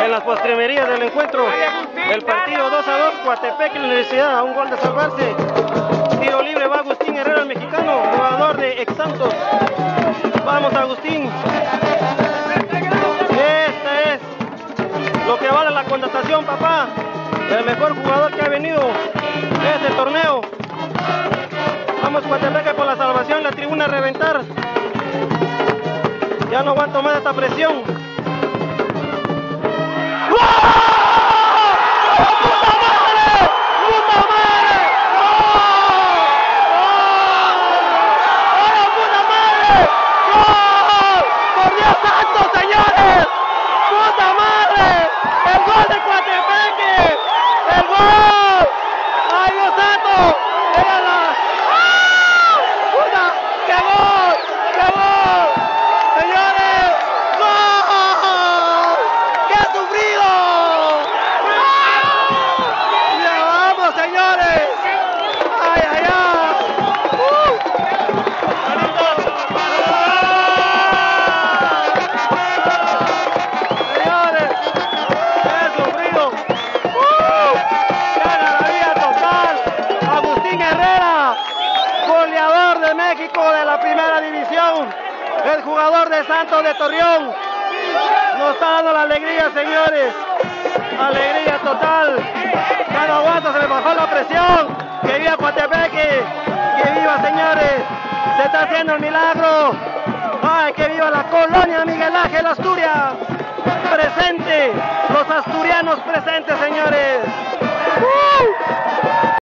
en las postrimerías del encuentro. El partido 2-2, Coatepec y la Universidad a un gol de salvarse. Tiro libre va Agustín Herrera, el mexicano, jugador de Ex Santos. Vamos Agustín. Este es lo que vale la contratación, papá. El mejor jugador que ha venido de este torneo. Vamos Coatepec por la salvación, la tribuna a reventar. Ya no aguanto más esta presión. De la primera división, el jugador de Santos de Torreón, nos está dando la alegría, señores, alegría total. Ya no aguanto, se me bajó la presión. Que viva Coatepec, que viva, señores, se está haciendo el milagro. Ay, que viva la colonia Miguel Ángel Asturias, presente, los asturianos presentes, señores.